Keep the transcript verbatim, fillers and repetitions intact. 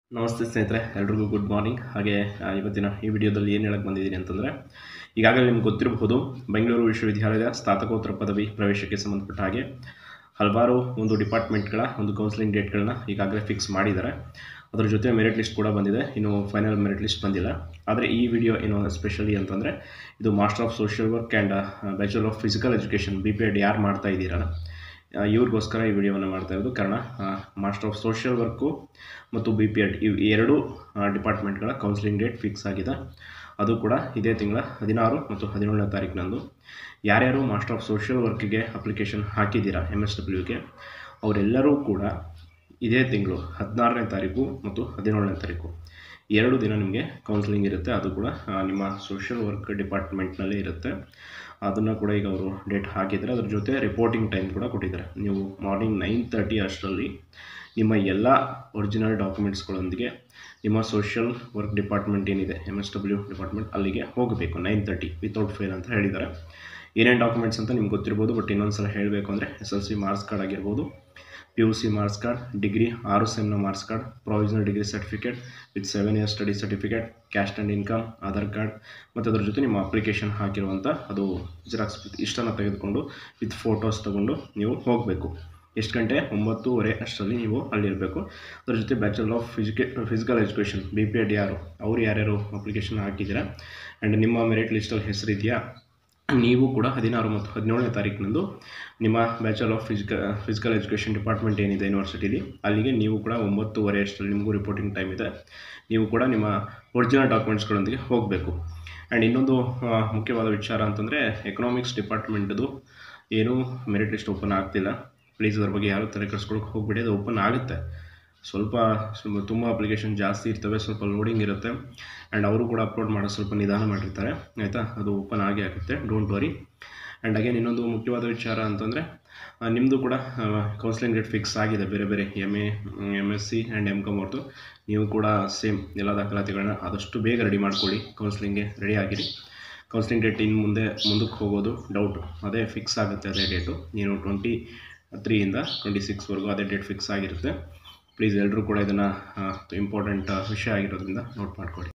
ನಮಸ್ತೆ ಸ್ನೇಹಿತರೆ, ಎಲ್ರಿಗೂ ಗುಡ್ ಮಾರ್ನಿಂಗ್. ಹಾಗೆ ಇವತ್ತಿನ ಈ ವಿಡಿಯೋದಲ್ಲಿ ಏನು ಹೇಳಕ್ಕೆ ಬಂದಿದ್ದೀನಿ ಅಂತಂದರೆ, ಈಗಾಗಲೇ ನಿಮ್ಗೆ ಗೊತ್ತಿರಬಹುದು, ಬೆಂಗಳೂರು ವಿಶ್ವವಿದ್ಯಾಲಯದ ಸ್ನಾತಕೋತ್ತರ ಪದವಿ ಪ್ರವೇಶಕ್ಕೆ ಸಂಬಂಧಪಟ್ಟ ಹಾಗೆ ಹಲವಾರು ಒಂದು ಡಿಪಾರ್ಟ್ಮೆಂಟ್ಗಳ ಒಂದು ಕೌನ್ಸಿಲಿಂಗ್ ಡೇಟ್ಗಳನ್ನ ಈಗಾಗಲೇ ಫಿಕ್ಸ್ ಮಾಡಿದ್ದಾರೆ. ಅದರ ಜೊತೆ ಮೆರಿಟ್ ಲಿಸ್ಟ್ ಕೂಡ ಬಂದಿದೆ, ಇನ್ನು ಫೈನಲ್ ಮೆರಿಟ್ ಲಿಸ್ಟ್ ಬಂದಿಲ್ಲ. ಆದರೆ ಈ ವಿಡಿಯೋ ಏನು ಎಸ್ಪೆಷಲಿ ಅಂತಂದರೆ, ಇದು master of social work and bachelor of physical education B P Ed ಯಾರು ಮಾಡ್ತಾ ಇದ್ದೀರಲ್ಲ, ಇವ್ರಿಗೋಸ್ಕರ ಈ ವಿಡಿಯೋವನ್ನು ಮಾಡ್ತಾ ಇರೋದು. ಕಾರಣ ಮಾಸ್ಟರ್ ಆಫ್ ಸೋಷಿಯಲ್ ವರ್ಕು ಮತ್ತು ಬಿ ಪಿ ಎಡ್ ಇವು ಎರಡು ಡಿಪಾರ್ಟ್ಮೆಂಟ್ಗಳ ಕೌನ್ಸಿಲಿಂಗ್ ಡೇಟ್ ಫಿಕ್ಸ್ ಆಗಿದೆ. ಅದು ಕೂಡ ಇದೇ ತಿಂಗಳ ಹದಿನಾರು ಮತ್ತು ಹದಿನೇಳನೇ ತಾರೀಕಿನಂದು. ಯಾರ್ಯಾರು ಮಾಸ್ಟರ್ ಆಫ್ ಸೋಷಿಯಲ್ ವರ್ಕಿಗೆ ಅಪ್ಲಿಕೇಶನ್ ಹಾಕಿದ್ದೀರಾ ಎಮ್ ಎಸ್ ಡಬ್ಲ್ಯೂಗೆ, ಅವರೆಲ್ಲರೂ ಕೂಡ ಇದೇ ತಿಂಗಳು ಹದಿನಾರನೇ ತಾರೀಕು ಮತ್ತು ಹದಿನೇಳನೇ ತಾರೀಕು ಎರಡು ದಿನ ನಿಮಗೆ ಕೌನ್ಸಿಲಿಂಗ್ ಇರುತ್ತೆ. ಅದು ಕೂಡ ನಿಮ್ಮ ಸೋಷಿಯಲ್ ವರ್ಕ್ ಡಿಪಾರ್ಟ್ಮೆಂಟ್ನಲ್ಲೇ ಇರುತ್ತೆ. ಅದನ್ನು ಕೂಡ ಈಗ ಅವರು ಡೇಟ್ ಹಾಕಿದ್ದಾರೆ. ಅದ್ರ ಜೊತೆ ರಿಪೋರ್ಟಿಂಗ್ ಟೈಮ್ ಕೂಡ ಕೊಟ್ಟಿದ್ದಾರೆ. ನೀವು ಮಾರ್ನಿಂಗ್ ನೈನ್ ತರ್ಟಿ ಅಷ್ಟರಲ್ಲಿ ನಿಮ್ಮ ಎಲ್ಲ ಒರಿಜಿನಲ್ ಡಾಕ್ಯುಮೆಂಟ್ಸ್ಗಳೊಂದಿಗೆ ನಿಮ್ಮ ಸೋಷಿಯಲ್ ವರ್ಕ್ ಡಿಪಾರ್ಟ್ಮೆಂಟ್ ಏನಿದೆ ಎಮ್ ಎಸ್ ಡಬ್ಲ್ಯೂ ಡಿಪಾರ್ಟ್ಮೆಂಟ್ ಅಲ್ಲಿಗೆ ಹೋಗಬೇಕು ನೈನ್ ತರ್ಟಿ ವಿತೌಟ್ ಫೇಲ್ ಅಂತ ಹೇಳಿದ್ದಾರೆ. ಏನೇನು ಡಾಕ್ಯುಮೆಂಟ್ಸ್ ಅಂತ ನಿಮ್ಗೆ ಗೊತ್ತಿರ್ಬೋದು, ಬಟ್ ಇನ್ನೊಂದು ಸಲ ಹೇಳಬೇಕು ಅಂದರೆ S L C marks card ಆಗಿರ್ಬೋದು, P U C marks card, degree ಆರು ಸೆಮ್ನ marks card, provisional degree certificate with seven years study certificate, caste and income, Aadhaar card ಮತ್ತು ಅದರ ಜೊತೆ ನಿಮ್ಮ ಅಪ್ಲಿಕೇಶನ್ ಹಾಕಿರುವಂಥ ಅದು ಜೆರಾಕ್ಸ್ ಇಷ್ಟನ್ನು ತೆಗೆದುಕೊಂಡು ವಿತ್ ಫೋಟೋಸ್ ತೊಗೊಂಡು ನೀವು ಹೋಗಬೇಕು. ಎಷ್ಟು ಗಂಟೆ? ಒಂಬತ್ತುವರೆ ಅಷ್ಟರಲ್ಲಿ ನೀವು ಅಲ್ಲಿರಬೇಕು. ಅದ್ರ ಜೊತೆ ಬ್ಯಾಚುಲರ್ ಆಫ್ ಫಿಸಿಕೆ physical education B P Ed ಯಾರು ಅವರು ಯಾರ್ಯಾರು ಅಪ್ಲಿಕೇಶನ್ ಹಾಕಿದ್ದೀರಾ ಆ್ಯಂಡ್ ನಿಮ್ಮ ಮೆರಿಟ್ ಲಿಸ್ಟಲ್ಲಿ ಹೆಸರಿದೆಯಾ, ನೀವು ಕೂಡ ಹದಿನಾರು ಮತ್ತು ಹದಿನೇಳನೇ ತಾರೀಕಿನಂದು ನಿಮ್ಮ bachelor of physical physical education department ಏನಿದೆ ಯೂನಿವರ್ಸಿಟಿಲಿ, ಅಲ್ಲಿಗೆ ನೀವು ಕೂಡ ಒಂಬತ್ತುವರೆ ಅಷ್ಟರಲ್ಲಿ ನಿಮಗೂ ರಿಪೋರ್ಟಿಂಗ್ ಟೈಮ್ ಇದೆ. ನೀವು ಕೂಡ ನಿಮ್ಮ ಒರಿಜಿನಲ್ ಡಾಕ್ಯುಮೆಂಟ್ಸ್ಗಳೊಂದಿಗೆ ಹೋಗಬೇಕು. ಆ್ಯಂಡ್ ಇನ್ನೊಂದು ಮುಖ್ಯವಾದ ವಿಚಾರ ಅಂತಂದರೆ, ಎಕನಾಮಿಕ್ಸ್ ಡಿಪಾರ್ಟ್ಮೆಂಟ್ದು ಏನೂ ಮೆರಿಟ್ ಲಿಸ್ಟ್ ಓಪನ್ ಆಗ್ತಿಲ್ಲ. ಪ್ಲೀಸ್ ಅದ್ರ ಬಗ್ಗೆ ಯಾರು ತಲೆ ಕೆಡಿಸ್ಕೊಳಕ್ಕೆ ಹೋಗ್ಬಿಡಿ. ಅದು ಓಪನ್ ಆಗುತ್ತೆ, ಸ್ವಲ್ಪ ಸ್ವಲ್ಪ ತುಂಬ ಅಪ್ಲಿಕೇಶನ್ ಜಾಸ್ತಿ ಇರ್ತವೆ, ಸ್ವಲ್ಪ ಲೋಡಿಂಗ್ ಇರುತ್ತೆ. ಆ್ಯಂಡ್ ಅವರು ಕೂಡ ಅಪ್ಲೋಡ್ ಮಾಡೋದು ಸ್ವಲ್ಪ ನಿಧಾನ ಮಾಡಿರ್ತಾರೆ, ಆಯಿತಾ. ಅದು ಓಪನ್ ಆಗೇ ಆಗುತ್ತೆ, ಡೋಂಟ್ ವರಿ. ಆ್ಯಂಡ್ ಅಗೇನ್ ಇನ್ನೊಂದು ಮುಖ್ಯವಾದ ವಿಚಾರ ಅಂತಂದರೆ, ನಿಮ್ಮದು ಕೂಡ ಕೌನ್ಸಿಲಿಂಗ್ ಡೇಟ್ ಫಿಕ್ಸ್ ಆಗಿದೆ. ಬೇರೆ ಬೇರೆ M A M S C and M Com ಅವ್ರದ್ದು. ನೀವು ಕೂಡ ಸೇಮ್ ಎಲ್ಲ ದಾಖಲಾತಿಗಳನ್ನ ಆದಷ್ಟು ಬೇಗ ರೆಡಿ ಮಾಡ್ಕೊಳ್ಳಿ, ಕೌನ್ಸಿಲಿಂಗ್ಗೆ ರೆಡಿ ಆಗಿರಿ. ಕೌನ್ಸಿಲಿಂಗ್ ಡೇಟ್ ಇನ್ನು ಮುಂದೆ ಮುಂದಕ್ಕೆ ಹೋಗೋದು ಡೌಟು, ಅದೇ ಫಿಕ್ಸ್ ಆಗುತ್ತೆ ಅದೇ ಡೇಟು. ನೀನು ಟ್ವೆಂಟಿ ತ್ರೀಯಿಂದ ಟ್ವೆಂಟಿ ಸಿಕ್ಸ್ವರೆಗೂ ಅದೇ ಡೇಟ್ ಫಿಕ್ಸ್ ಆಗಿರುತ್ತೆ. ಪ್ಲೀಸ್ ಎಲ್ಲರೂ ಕೂಡ ಇದನ್ನು ಇಂಪಾರ್ಟೆಂಟ್ ವಿಷಯ ಆಗಿರೋದ್ರಿಂದ ನೋಟ್ ಮಾಡ್ಕೊಳ್ಳಿ.